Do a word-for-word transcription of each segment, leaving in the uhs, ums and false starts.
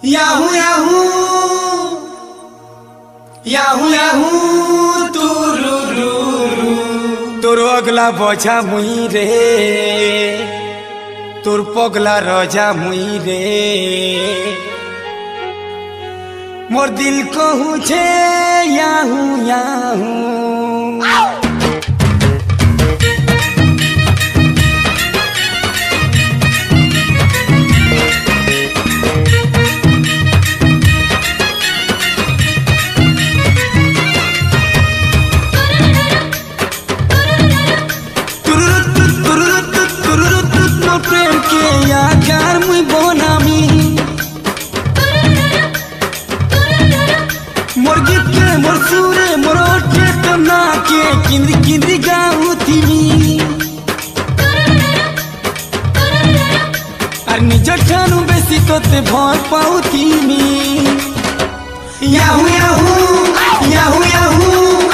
Yahoo याहू याहू याहू तुरुरु तोर अगला बजा मुई रे तोर पगला रजा मुई रे मोर दिल कहू छे याहू याहू मोर गीत के मोर सुरे मोर ओठे तमना के किंद्री किंद्री गाऊ थी अर निज ठानु बेसी तोते भर पाऊ थी याहू याहू याहू याहू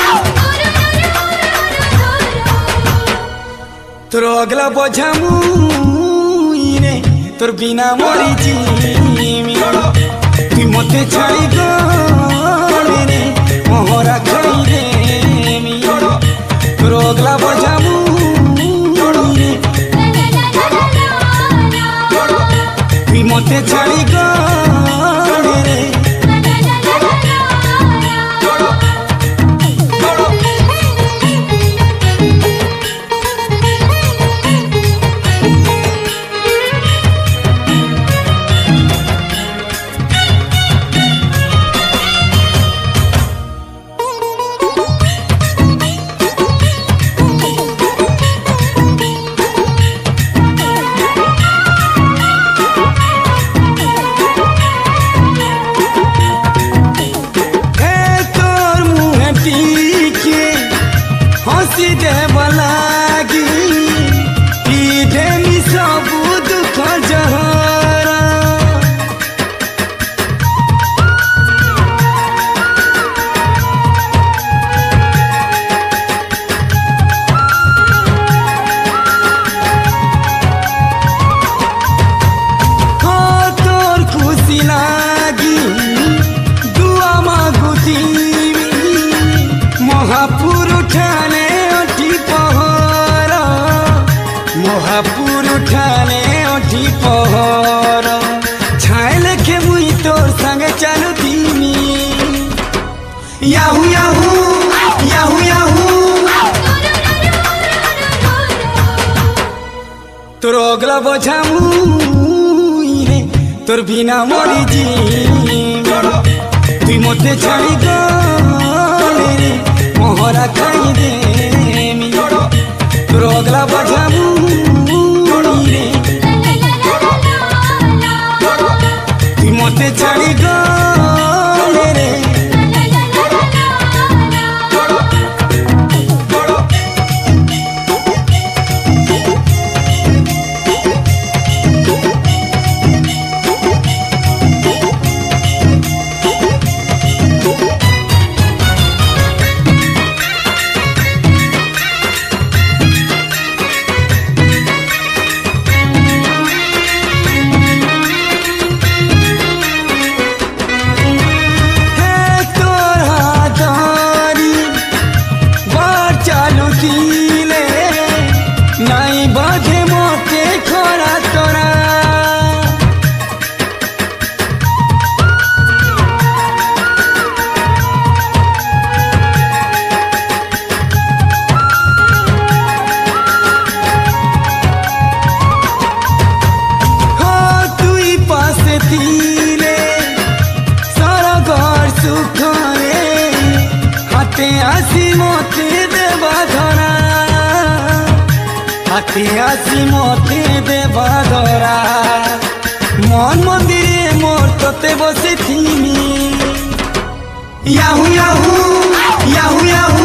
तोर अगला बोझा मुई रे तोर बिना मोरी जीमी तुई मते छाड़ी गले रे मोहरा खाई रे मी तोर अगला बोझा मुई रे तुई मते छाड़ी गले रे हसी देव लागी पीढ़े मी सबू दुख जहरा हाँ तोर खुशी लागी दुआ मांगुती महापुर उठाने महापुर उठाने ओठी पहर छाए लेखे मुई तोर संग चालू दीनी याहू याहू याहू याहू तोर अगला बोझा मुई रे तोर बिना मोरी जीमी तुई मते छाड़ी गले रे मोहरा खाई देमी तोर अगला बोझा मुई रे तुई मते छाड़ी गले रे नाई बाधे मोते खोरा तोरा हो तुई पासे थीले सारा घर सुख रे हाथे आसी मोते देवा धरा हाथी आसी मोते देवा धरा मन मंदिरे मोर तोते बसे थीमी याहू याहू याहू याहू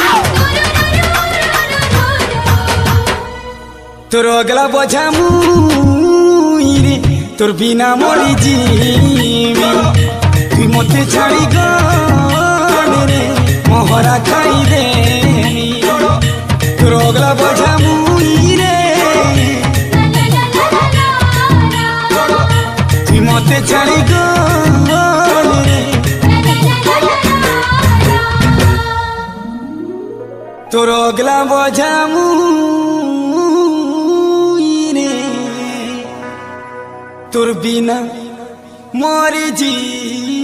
तोर अगला बोझा मुई रे तोर बिना मोरी जीमी तुई मते छाड़ी गले रे मोहरा खाई देमी तोर अगला बोझा मुई रे तुई मते মতে ছাড়ি গলে তোর অগলা বজামু তোর বিনা মরে জি